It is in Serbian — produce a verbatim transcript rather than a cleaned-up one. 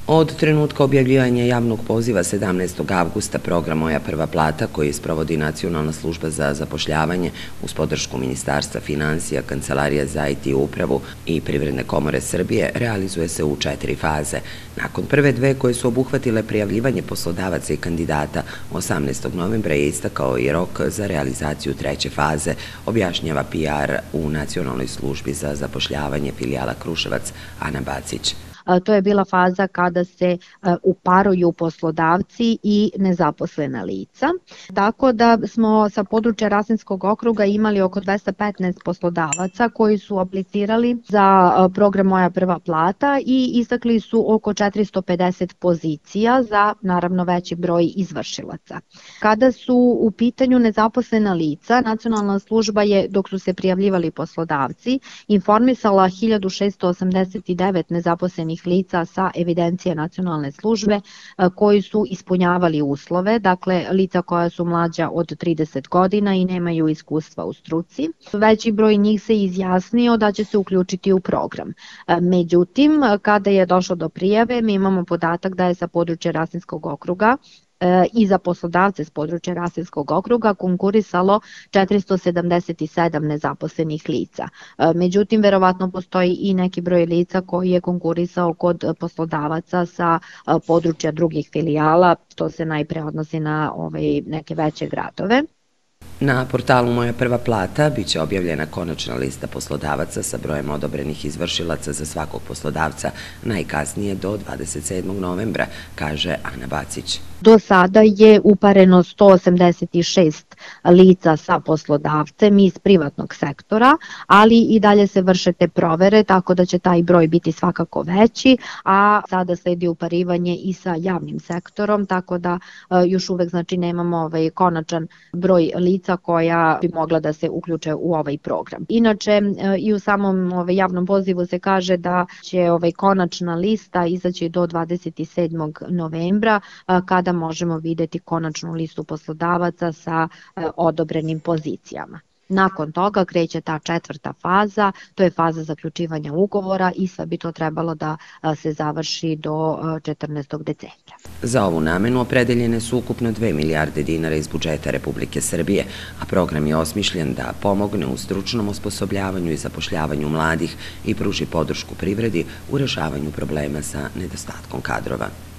Od trenutka objavljivanja javnog poziva sedamnaestog avgusta program Moja prva plata, koji sprovodi Nacionalna služba za zapošljavanje uz podršku Ministarstva finansija, Kancelarija za I T upravu i Privredne komore Srbije, realizuje se u četiri faze. Nakon prve dve koje su obuhvatile prijavljivanje poslodavaca i kandidata, osamnaestog novembra je istakao i rok za realizaciju treće faze, objašnjava P R u Nacionalnoj službi za zapošljavanje filijala Kruševac Ana Bacić. To je bila faza kada se uparuju poslodavci i nezaposlena lica. Tako da smo sa područja Rasinskog okruga imali oko dvesta petnaest poslodavaca koji su aplicirali za program Moja prva plata i istakli su oko četiristo pedeset pozicija za naravno veći broj izvršilaca. Kada su u pitanju nezaposlena lica, Nacionalna služba je, dok su se prijavljivali poslodavci, informisala hiljadu šessto osamdeset devet nezaposlenih lica sa evidencije nacionalne službe koji su ispunjavali uslove, dakle lica koja su mlađa od trideset godina i nemaju iskustva u struci. Veći broj njih se izjasnio da će se uključiti u program. Međutim, kada je došlo do prijave, mi imamo podatak da je sa područja Rasinskog okruga i za poslodavce s područja Rasinskog okruga konkurisalo četiristo sedamdeset sedam nezaposlenih lica. Međutim, verovatno postoji i neki broj lica koji je konkurisao kod poslodavaca sa područja drugih filijala, to se najpre odnosi na neke veće gradove. Na portalu Moja prva plata biće objavljena konačna lista poslodavaca sa brojem odobrenih izvršilaca za svakog poslodavca najkasnije do dvadeset sedmog novembra, kaže Ana Bacić. Do sada je upareno sto osamdeset šest lica sa poslodavcem iz privatnog sektora, ali i dalje se vrše te provere, tako da će taj broj biti svakako veći, a sada sledi uparivanje i sa javnim sektorom, tako da još uvek znači nemamo konačan broj lica koja bi mogla da se uključe u ovaj program. Inače, i u samom javnom pozivu se kaže da će konačna lista izaći do dvadeset sedmog novembra, kada možemo videti konačnu listu poslodavaca sa odobrenim pozicijama. Nakon toga kreće ta četvrta faza, to je faza zaključivanja ugovora i sve bi to trebalo da se završi do četrnaestog decembra. Za ovu namenu opredeljene su ukupno dve milijarde dinara iz budžeta Republike Srbije, a program je osmišljen da pomogne u stručnom osposobljavanju i zapošljavanju mladih i pruži podršku privredi u rešavanju problema sa nedostatkom kadrova.